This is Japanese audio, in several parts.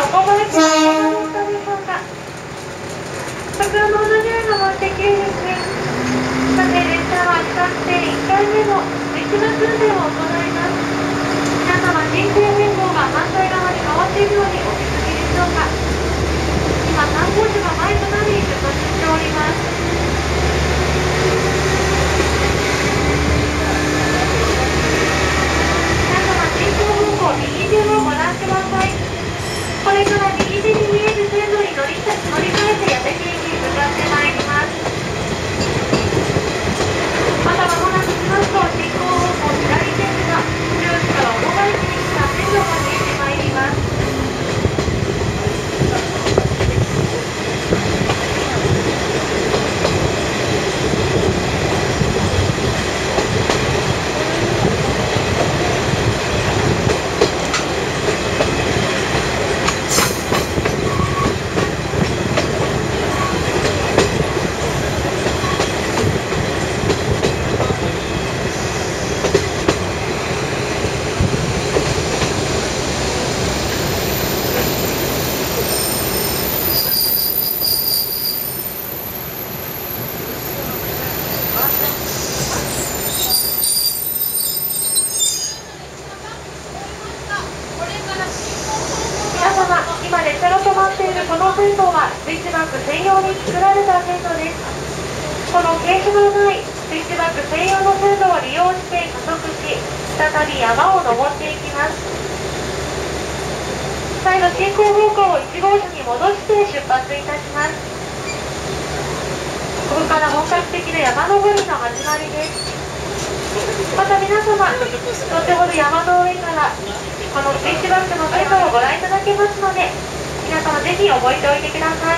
お困りございましたでしょうか。先ほど同じような目的ですね。さて、列車は比較的1回目の列車運転を行います。皆様、人行変更が反対側に変わっているのにお気づきでしょうか。今、3号車が前となり出発しております。皆様、進行方向右手をご覧ください。これから右手に見える線路に乗り換えて矢部駅に向かってまいります。また間もなくしますと進行方向左手には中央から大林に来た線路が見えてまいります。今列車が止まっているこの線路はスイッチバック専用に作られた線路です。この傾斜のないスイッチバック専用の線路を利用して加速し、再び山を登っていきます。再度進行方向を1号車に戻して出発いたします。ここから本格的な山登りの始まりです。また皆様、後ほど山の上からこのスイッチバックの線路をご覧いただけますので、皆様ぜひ覚えておいてください。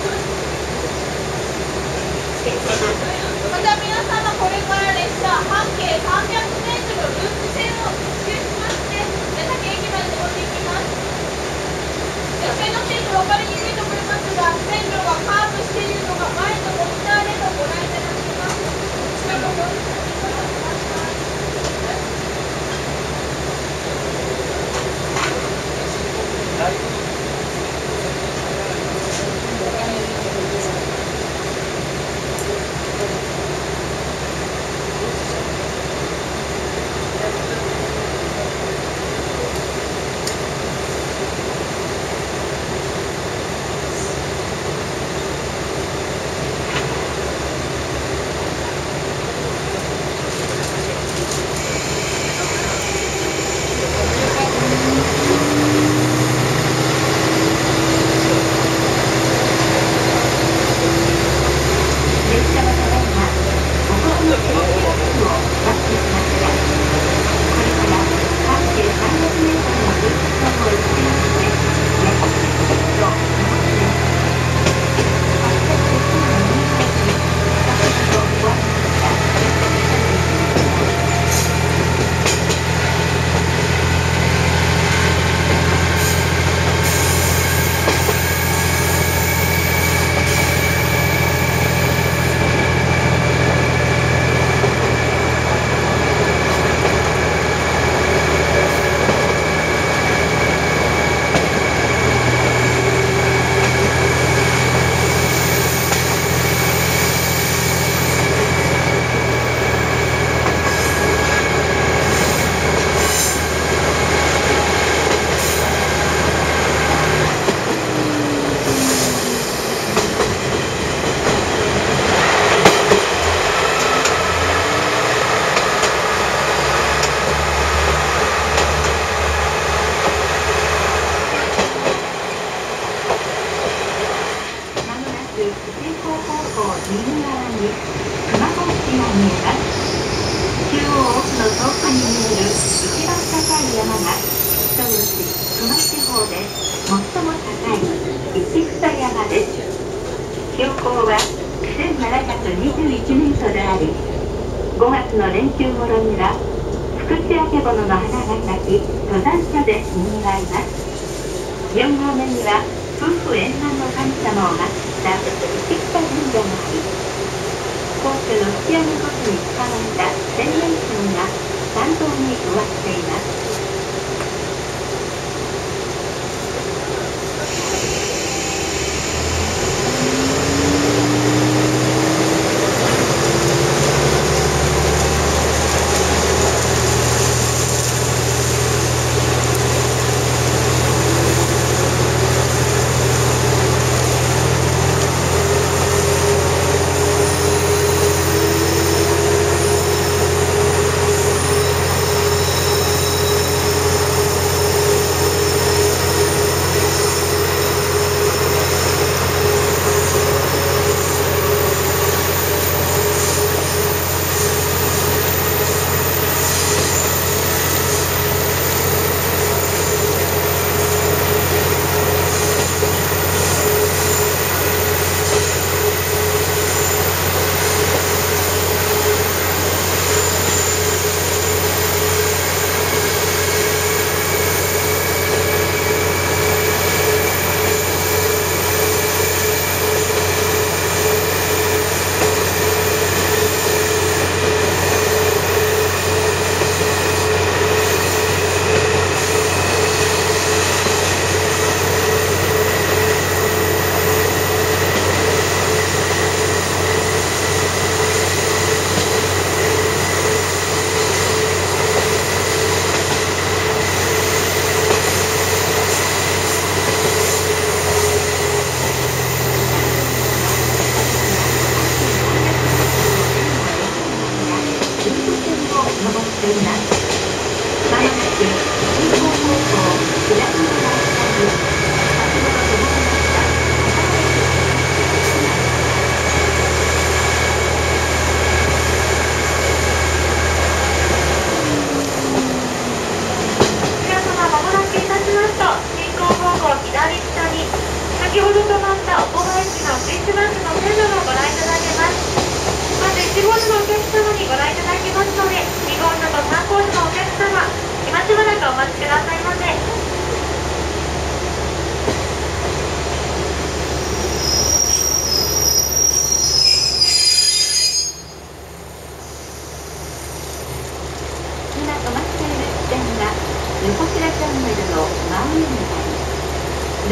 また皆様、これから列車半径 300m ループ線を一周しまして矢崎駅まで登っていきます。列車に乗っていると分かりにくいと思いますが、線路がカーブしているのが前のモニターでもご覧いただけます。こちらもご覧いただきます。 標高は1721メートルあり、5月の連休頃には福地あけぼのの花が咲き、登山者で賑わいます。4合目には夫婦円満の神様を祀った市北神社があり、皇居の引き上げごとに使われた洗面槽が参道に植わっています。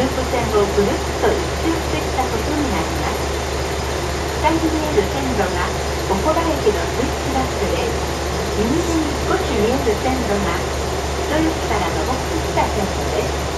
プ線をぐるっと一周してきたことになります。下に見える線路が小古田駅のスイッチバックで、右手に少し見える線路が人吉から登ってきた線路です。